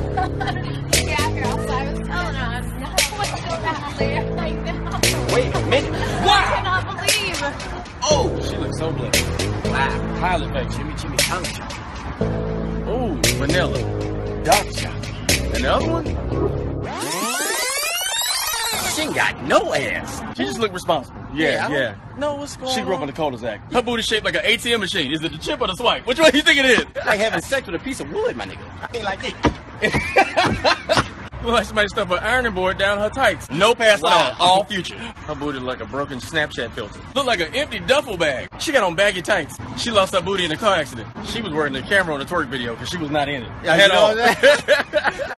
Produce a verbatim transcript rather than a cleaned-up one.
Yeah, here outside. I was telling her I'm not what's going on there. Like, no. Wait a minute. I Wow. cannot believe. Oh, she looks so blessed. Wow. Pilot like Jimmy Jimmy Tongue Chocolate. Oh, vanilla. Dark chocolate. And the other one? She ain't got no ass. She just look responsible. Yeah, yeah. yeah. No, what's going on? She grew up in the cul-de-sac. Her booty shaped like an A T M machine. Is it the chip or the swipe? Which one do you think it is? Like having sex with a piece of wood, my nigga. I ain't like it. Look like somebody stuffed an ironing board down her tights. No past Wow. at all. All future. Her booty like a broken Snapchat filter. Look like an empty duffel bag. She got on baggy tights. She lost her booty in a car accident. She was wearing the camera on the twerk video because she was not in it. Yeah, Head you know on. what I'm saying?